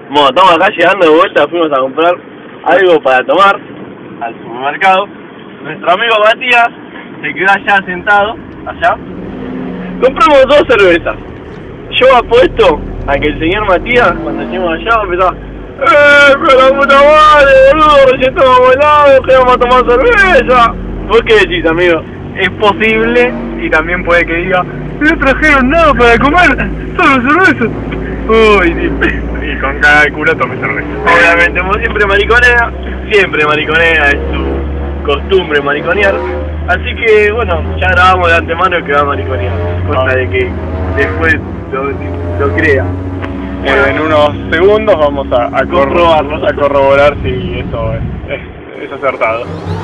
Bueno, estamos acá llegando de vuelta, fuimos a comprar algo para tomar al supermercado. Nuestro amigo Matías se quedó allá sentado, allá. Compramos 2 cervezas. Yo apuesto a que el señor Matías, cuando lleguemos allá, empezaba: pero la puta madre, boludo, recién tomamos helado, que vamos a tomar cerveza. ¿Vos qué decís, amigo? Es posible, y también puede que diga: no trajeron nada para comer, solo cerveza. Uy, y con cada culo tome cerveza. Obviamente, como siempre mariconea, es su costumbre mariconear. Así que, bueno, ya grabamos de antemano que va a mariconear, cosa de que después lo crea. En unos segundos vamos a comprobarlo, a corroborar si eso es acertado.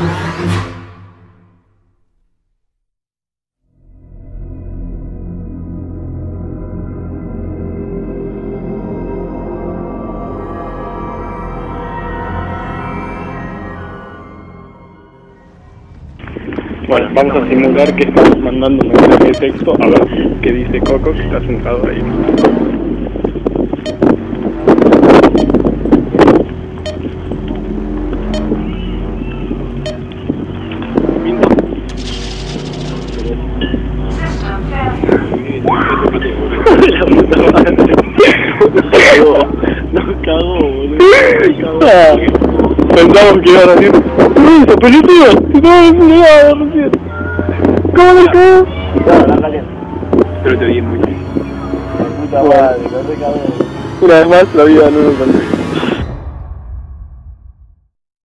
Bueno, vamos a simular que estamos mandando un mensaje de texto a ver qué dice Coco, que está sentado ahí. La puta madre. Nos cagó, boludo. Pensamos que iba a decir: ¡esa pelotuda! ¡Se estaba desnudado recién! ¿Cómo le cagó? Claro, la caliente. Pero te vi muy bien. La puta madre, no te cagó. Una vez más, la vida no nos